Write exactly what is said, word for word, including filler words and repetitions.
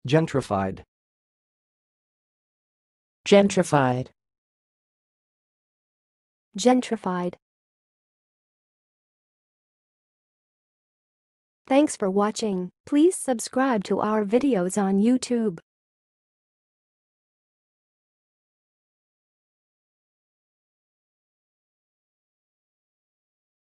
gentrified, gentrified, gentrified. Thanks for watching. Please subscribe to our videos on YouTube.